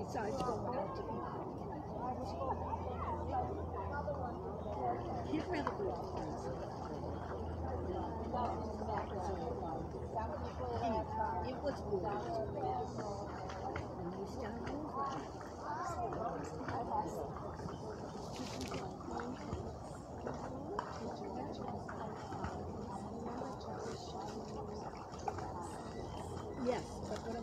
besides going out to eat. He'd rather go to friends. It was gorgeous. And he's down over.